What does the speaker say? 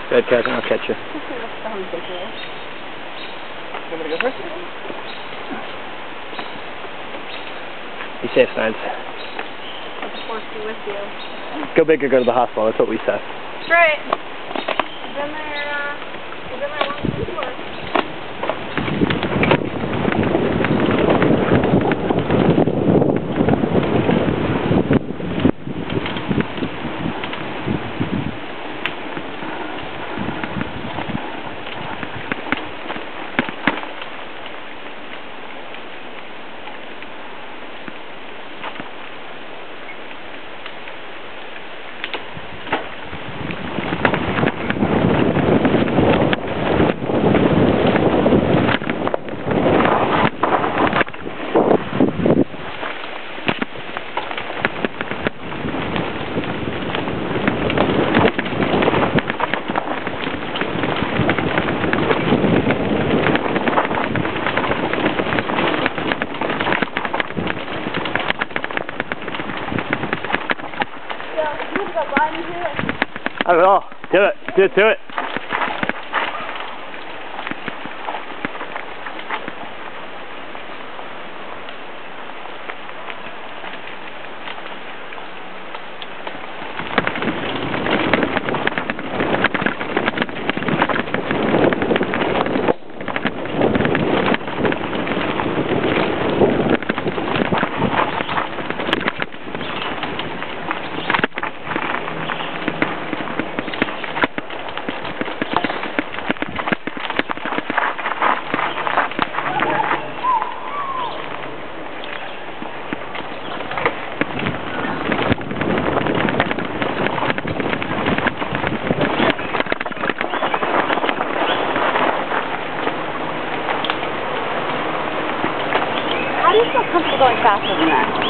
Go ahead, cousin. I'll catch you. You want me to go first? Be safe, Steins. I'll force you with you. Go big or go to the hospital. That's what we said. That's right. You've been there once before. I don't know. Do it. Do it to it. How do you feel comfortable going faster than that?